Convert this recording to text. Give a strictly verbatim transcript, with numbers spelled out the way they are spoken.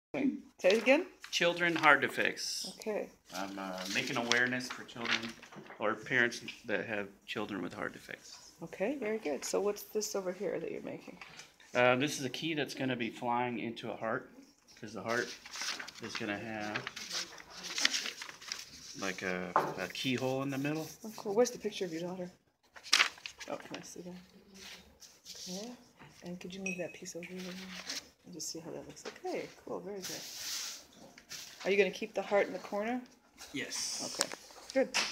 Say it again? Children hard to fix. Okay. I'm uh, making awareness for children or parents that have children with hard to fix. Okay, very good. So what's this over here that you're making? Uh, this is a key that's going to be flying into a heart, because the heart is going to have like a, a keyhole in the middle. Oh, cool. Where's the picture of your daughter? Oh, can I see that? Okay. And could you move that piece over here? And just see how that looks. Okay, cool. Very good. Are you going to keep the heart in the corner? Yes. Okay, good.